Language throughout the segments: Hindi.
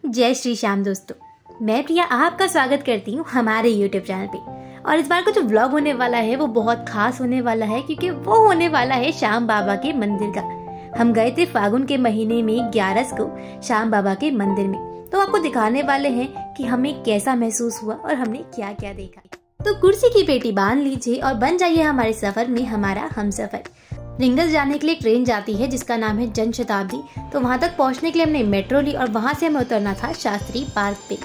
जय श्री श्याम दोस्तों, मैं प्रिया आपका स्वागत करती हूँ हमारे YouTube चैनल पे। और इस बार का जो व्लॉग होने वाला है वो बहुत खास होने वाला है, क्योंकि वो होने वाला है श्याम बाबा के मंदिर का। हम गए थे फागुन के महीने में 11 को श्याम बाबा के मंदिर में, तो आपको दिखाने वाले हैं कि हमें कैसा महसूस हुआ और हमने क्या क्या देखा। तो कुर्सी की पेटी बांध लीजिए और बन जाइए हमारे सफर में हमारा हमसफर। रिंगस जाने के लिए ट्रेन जाती है जिसका नाम है जन शताब्दी। तो वहाँ तक पहुँचने के लिए हमने मेट्रो ली और वहाँ से हमें उतरना था शास्त्री पार्क पे।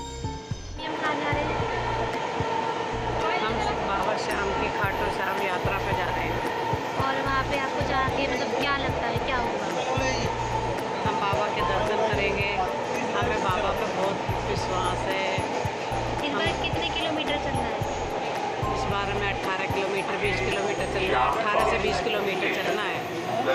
हम बाबा श्याम की खाटू श्याम यात्रा पे जा रहे हैं। और वहाँ पे आपको जाके मतलब क्या लगता है, क्या होगा? हम बाबा के दर्शन करेंगे। हमें बाबा पे बहुत विश्वास है। इस बार कितने किलोमीटर चलना है? इस बार हमें 18 किलोमीटर 20 किलोमीटर चलना है। 18 से 20 किलोमीटर चलना है।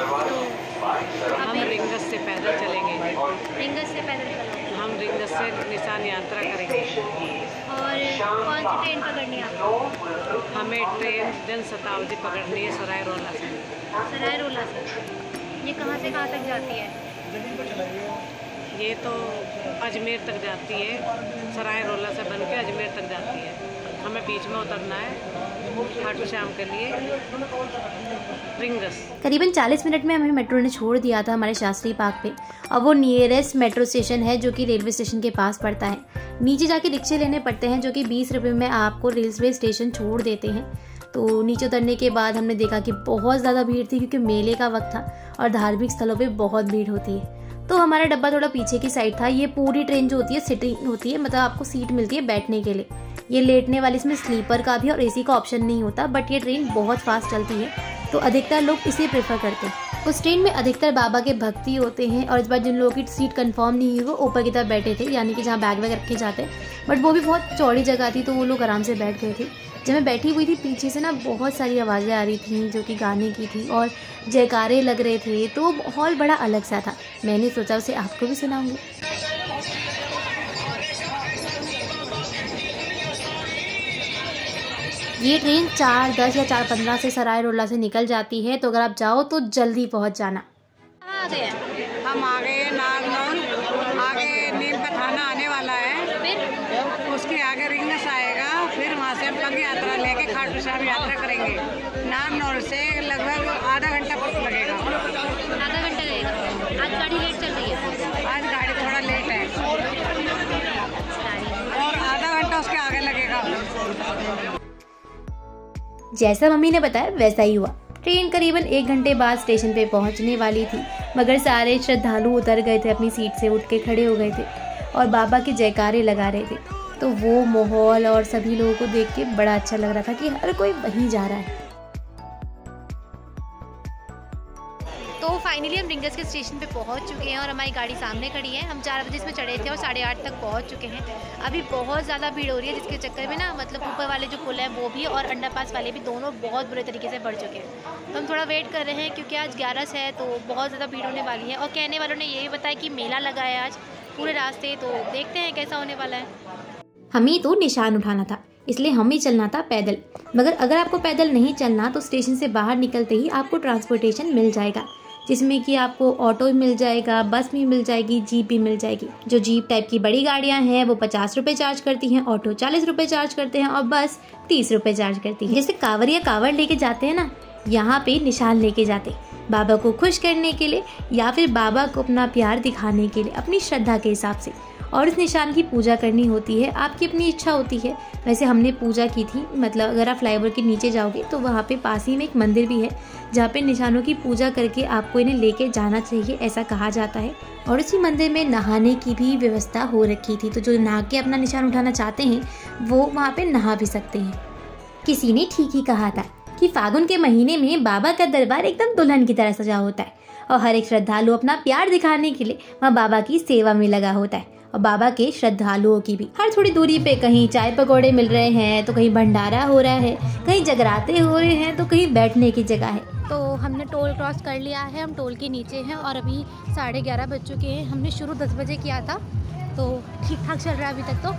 हम रिंगस से पैदल चलेंगे। रिंगस से पैदल चलोगे? हम रिंगस से निशान यात्रा करेंगे। और कौन सी ट्रेन पकड़नी है आपको? हमें ट्रेन जन शताब्दी पकड़नी है सराय रोला से। सराय रोला से? ये कहाँ से कहाँ तक जाती है? ये तो अजमेर तक जाती है। सराय रोला से बन के अजमेर तक जाती है। हमें बीच में उतरना है खाटू श्याम के लिए रिंगस। करीबन 40 मिनट में हमें मेट्रो ने छोड़ दिया था हमारे शास्त्री पार्क पे। और वो नियरेस्ट मेट्रो स्टेशन है जो कि रेलवे स्टेशन के पास पड़ता है। नीचे जाके रिक्शे लेने पड़ते हैं जो कि 20 रुपये में आपको रेलवे स्टेशन छोड़ देते हैं। तो नीचे उतरने के बाद हमने देखा कि बहुत ज़्यादा भीड़ थी, क्योंकि मेले का वक्त था और धार्मिक स्थलों पे बहुत भीड़ होती है। तो हमारा डब्बा थोड़ा पीछे की साइड था। ये पूरी ट्रेन जो होती है सिटिंग होती है, मतलब आपको सीट मिलती है बैठने के लिए। ये लेटने वाली, इसमें स्लीपर का भी और एसी का ऑप्शन नहीं होता, बट ये ट्रेन बहुत फास्ट चलती है तो अधिकतर लोग इसे प्रेफर करते हैं। उस ट्रेन में अधिकतर बाबा के भक्ति होते हैं। और इस बार जिन लोगों की सीट कंफर्म नहीं हुई वो ऊपर की तरफ बैठे थे, यानी कि जहाँ बैग वैग रखे जाते हैं, बट वो भी बहुत चौड़ी जगह थी तो वो लोग आराम से बैठ गए थे। जब मैं बैठी हुई थी पीछे से ना बहुत सारी आवाज़ें आ रही थी जो कि गाने की थी और जयकारे लग रहे थे, तो माहौल बड़ा अलग सा था। मैंने सोचा उसे आपको भी सुनाऊंगी। ये ट्रेन 4:10 या 4:15 से सराय रोला से निकल जाती है, तो अगर आप जाओ तो जल्दी पहुंच जाना। हम आ गए नागनौल। आगे नीम का थाना आने वाला है, फिर उसके आगे रिंगस आएगा। फिर वहाँ से हम पग यात्रा लेके खाटू श्याम यात्रा करेंगे। नागनौल से लगभग आधा घंटा लगेगा। आधा घंटा लगेगा? आज गाड़ी लेट चल रही है? आज गाड़ी थोड़ा लेट है और आधा घंटा उसके आगे लगेगा। जैसा मम्मी ने बताया वैसा ही हुआ। ट्रेन करीबन 1 घंटे बाद स्टेशन पे पहुंचने वाली थी, मगर सारे श्रद्धालु उतर गए थे, अपनी सीट से उठ के खड़े हो गए थे और बाबा के जयकारे लगा रहे थे। तो वो माहौल और सभी लोगों को देख के बड़ा अच्छा लग रहा था कि हर कोई वहीं जा रहा है। तो फाइनली हम रिंगस के स्टेशन पे पहुंच चुके हैं और हमारी गाड़ी सामने खड़ी है। हम 4 बजे इसमें चढ़े थे और 8:30 तक पहुंच चुके हैं। अभी बहुत ज़्यादा भीड़ हो रही है, जिसके चक्कर में ना मतलब ऊपर वाले जो पुल है वो भी और अंडरपास वाले भी दोनों बहुत बुरे तरीके से बढ़ चुके हैं। तो हम थोड़ा वेट कर रहे हैं क्योंकि आज 11 है तो बहुत ज़्यादा भीड़ होने वाली है। और कहने वालों ने ये भी बताया कि मेला लगा है आज पूरे रास्ते, तो देखते हैं कैसा होने वाला है। हमें तो निशान उठाना था, इसलिए हमें चलना था पैदल। मगर अगर आपको पैदल नहीं चलना तो स्टेशन से बाहर निकलते ही आपको ट्रांसपोर्टेशन मिल जाएगा, जिसमें कि आपको ऑटो भी मिल जाएगा, बस भी मिल जाएगी, जीप भी मिल जाएगी। जो जीप टाइप की बड़ी गाड़ियां हैं वो 50 रुपये चार्ज करती हैं, ऑटो 40 रुपये चार्ज करते हैं और बस 30 रुपये चार्ज करती है। जैसे कांवरिया कांवड़ लेके जाते हैं ना, यहाँ पे निशान लेके जाते बाबा को खुश करने के लिए या फिर बाबा को अपना प्यार दिखाने के लिए अपनी श्रद्धा के हिसाब से। और इस निशान की पूजा करनी होती है, आपकी अपनी इच्छा होती है। वैसे हमने पूजा की थी, मतलब अगर आप फ्लाईओवर के नीचे जाओगे तो वहाँ पे पास ही में एक मंदिर भी है जहाँ पे निशानों की पूजा करके आपको इन्हें लेके जाना चाहिए, ऐसा कहा जाता है। और इसी मंदिर में नहाने की भी व्यवस्था हो रखी थी, तो जो नहा के अपना निशान उठाना चाहते हैं वो वहाँ पे नहा भी सकते हैं। किसी ने ठीक ही कहा था कि फागुन के महीने में बाबा का दरबार एकदम दुल्हन की तरह सजा होता है और हर एक श्रद्धालु अपना प्यार दिखाने के लिए वहाँ बाबा की सेवा में लगा होता है। और बाबा के श्रद्धालुओं की भी हर थोड़ी दूरी पे कहीं चाय पकौड़े मिल रहे हैं, तो कहीं भंडारा हो रहा है, कहीं जगराते हो रहे हैं, तो कहीं बैठने की जगह है। तो हमने टोल क्रॉस कर लिया है, हम टोल के नीचे हैं और अभी 11:30 बज चुके हैं। हमने शुरू 10 बजे किया था, तो ठीक ठाक चल रहा है अभी तक। तो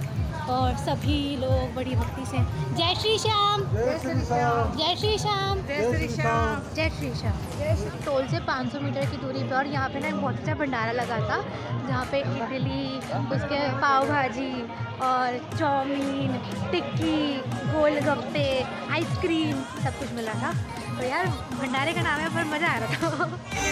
और सभी लोग बड़ी भक्ति से जय श्री श्याम, जय श्री श्याम, जय श्री श्याम, जय श्री श्याम, जय श्री श्याम। टोल से 500 मीटर की दूरी पर, और यहाँ पे ना बहुत अच्छा भंडारा लगा था जहाँ पे इडली, उसके पाव भाजी और चाउमीन, टिक्की, गोलगप्पे, आइसक्रीम सब कुछ मिला था। तो यार भंडारे का नाम है पर मज़ा आ रहा था।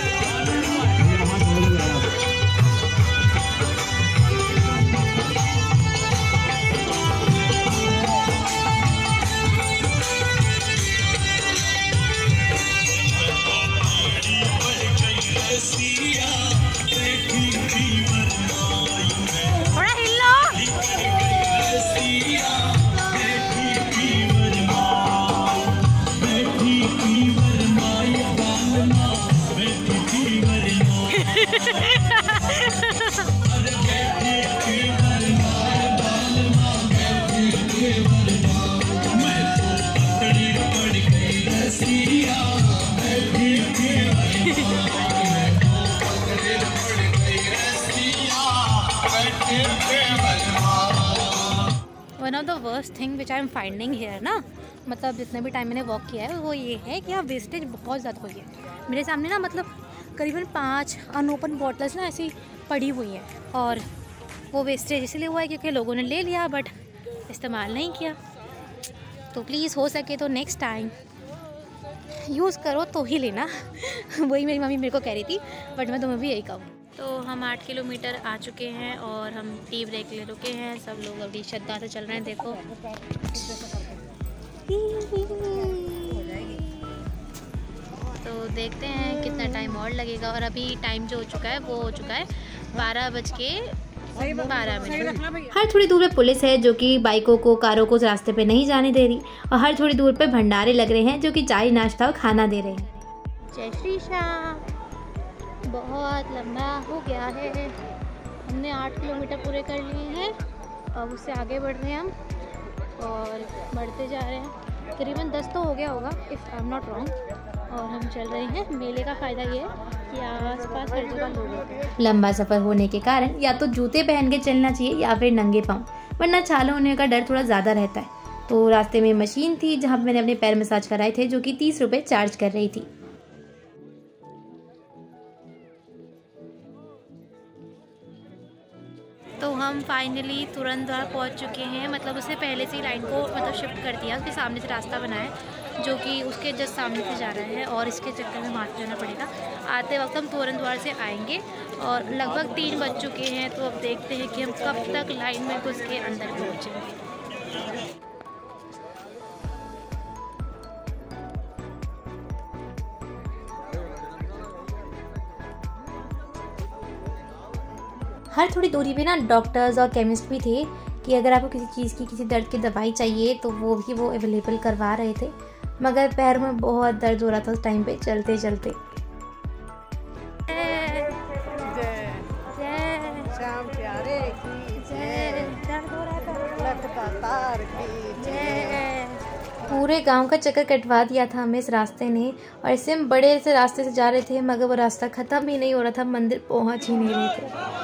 One of the worst thing which I am finding here ना, मतलब जितने भी टाइम मैंने वॉक किया है वो ये है कि यहाँ वेस्टेज बहुत ज़्यादा हुई है। मेरे सामने ना मतलब करीबन 5 अनओपन बॉटल्स ना ऐसी पड़ी हुई हैं, और वो वेस्टेज इसलिए हुआ है क्योंकि लोगों ने ले लिया बट इस्तेमाल नहीं किया। तो प्लीज़ हो सके तो नेक्स्ट टाइम यूज़ करो तो ही लेना। वही मेरी मम्मी मेरे को कह रही थी, बट मैं तुम्हें भी यही कहूँ। तो हम 8 किलोमीटर आ चुके हैं और हम टी ब्रेक ले रुके हैं। सब लोग अभी श्रद्धा से चल रहे हैं। देखो तो देखते हैं कितना टाइम और लगेगा। और अभी टाइम जो हो चुका है वो हो चुका है 12:12। हर थोड़ी दूर पे पुलिस है जो कि बाइकों को, कारों को रास्ते पे नहीं जाने दे रही, और हर थोड़ी दूर पे भंडारे लग रहे हैं जो कि चाय, नाश्ता और खाना दे रहे हैं। जय श्री श्याम। बहुत लंबा हो गया है, हमने 8 किलोमीटर पूरे कर लिए हैं। अब उससे आगे बढ़ रहे हैं हम, और बढ़ते जा रहे हैं। करीबन 10 तो हो गया होगा if I am not wrong. और हम चल रहे हैं। मेले का फ़ायदा ये है कि आसपास हर जगह लोग होते हैं। लंबा सफ़र होने के कारण या तो जूते पहन के चलना चाहिए या फिर नंगे पाँव, वरना छाले होने का डर थोड़ा ज़्यादा रहता है। तो रास्ते में मशीन थी जहाँ मैंने अपने पैर मसाज कराए थे, जो कि 30 रुपये चार्ज कर रही थी। तो हम फाइनली तुरंत द्वार पहुँच चुके हैं। मतलब उससे पहले से ही लाइन को मतलब शिफ्ट कर दिया, उसके सामने से रास्ता बनाया जो कि उसके जस्ट सामने से जा रहा है, और इसके चक्कर में मार्च जाना पड़ेगा। आते वक्त हम तोरण द्वार से आएंगे, और लगभग 3 बज चुके हैं। तो अब देखते हैं कि हम कब तक लाइन में घुस के अंदर पहुँचेंगे। हर थोड़ी दूरी पे ना डॉक्टर्स और केमिस्ट भी थे कि अगर आपको किसी चीज़ की, किसी दर्द की दवाई चाहिए तो वो भी वो अवेलेबल करवा रहे थे। मगर पैर में बहुत दर्द हो रहा था उस टाइम पे चलते चलते। पूरे गांव का चक्कर कटवा दिया था हमें इस रास्ते ने, और इससे हम बड़े से रास्ते से जा रहे थे मगर वो रास्ता ख़त्म ही नहीं हो रहा था, मंदिर पहुंच ही नहीं रहे थे।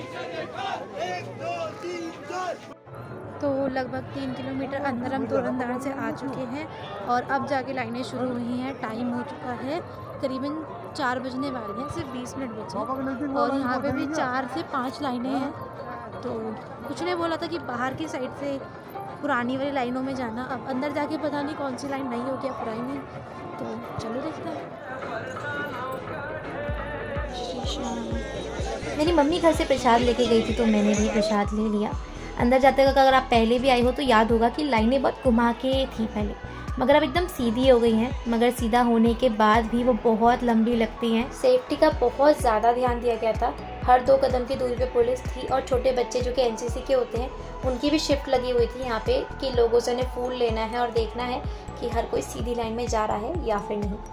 तो लगभग 3 किलोमीटर अंदर हम तोरणद्वार से आ चुके हैं, और अब जाके लाइनें शुरू हुई हैं। टाइम हो चुका है करीबन 4 बजने वाले हैं, सिर्फ 20 मिनट बचे, और यहाँ पे भी 4 से 5 लाइनें हैं। तो कुछ ने बोला था कि बाहर की साइड से पुरानी वाली लाइनों में जाना, अब अंदर जाके पता नहीं कौन सी लाइन नहीं हो गया पुरानी। तो चलो देखते हैं। मेरी मम्मी घर से प्रसाद लेके गई थी तो मैंने भी प्रसाद ले लिया। अंदर जाते वक्त अगर आप पहले भी आए हो तो याद होगा कि लाइनें बहुत घुमा के थी पहले, मगर अब एकदम सीधी हो गई हैं। मगर सीधा होने के बाद भी वो बहुत लंबी लगती हैं। सेफ्टी का बहुत ज़्यादा ध्यान दिया गया था। हर 2 कदम की दूरी पे पुलिस थी, और छोटे बच्चे जो कि एनसीसी के होते हैं उनकी भी शिफ्ट लगी हुई थी यहाँ पे कि लोगों से उन्हें फूल लेना है और देखना है कि हर कोई सीधी लाइन में जा रहा है या फिर नहीं।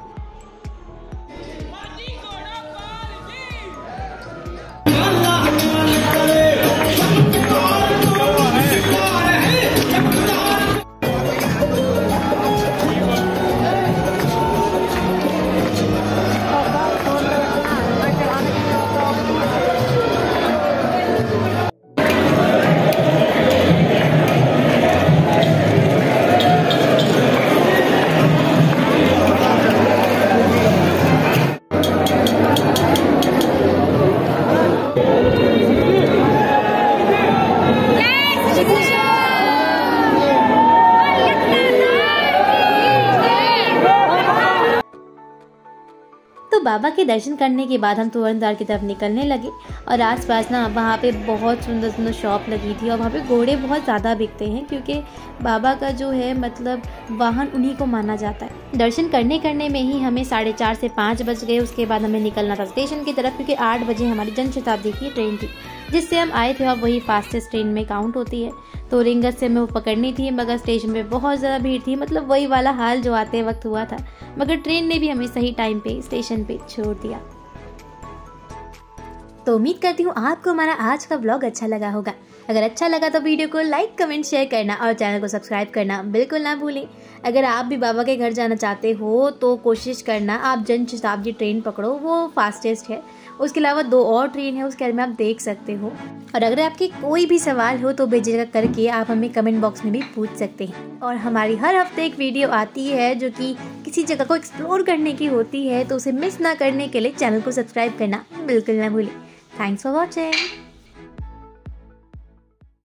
बाबा के दर्शन करने के बाद हम तोरणद्वार की तरफ निकलने लगे और आसपास ना वहाँ पे बहुत सुंदर सुंदर शॉप लगी थी और वहाँ पे घोड़े बहुत ज़्यादा बिकते हैं क्योंकि बाबा का जो है मतलब वाहन उन्हीं को माना जाता है। दर्शन करने में ही हमें 4:30 से 5 बज गए। उसके बाद हमें निकलना था स्टेशन की तरफ क्योंकि 8 बजे हमारी जनशताब्दी की ट्रेन थी जिससे हम आए थे और वही फास्टेस्ट ट्रेन में काउंट होती है। तो रिंगस से हमें वो पकड़नी थी मगर स्टेशन पे बहुत ज़्यादा भीड़ थी, मतलब वही वाला हाल जो आते वक्त हुआ था, मगर ट्रेन ने भी हमें सही टाइम पे स्टेशन पे छोड़ दिया। तो उम्मीद करती हूँ आपको हमारा आज का व्लॉग अच्छा लगा होगा। अगर अच्छा लगा तो वीडियो को लाइक कमेंट शेयर करना और चैनल को सब्सक्राइब करना बिल्कुल ना भूलें। अगर आप भी बाबा के घर जाना चाहते हो तो कोशिश करना आप जनशताब्दी ट्रेन पकड़ो, वो फास्टेस्ट है। उसके अलावा 2 और ट्रेन है, उसके बारे में आप देख सकते हो। और अगर आपके कोई भी सवाल हो तो बेझिझक करके आप हमें कमेंट बॉक्स में भी पूछ सकते हैं। और हमारी हर हफ्ते एक वीडियो आती है जो कि किसी जगह को एक्सप्लोर करने की होती है, तो उसे मिस ना करने के लिए चैनल को सब्सक्राइब करना बिल्कुल ना भूलें। Thanks for watching.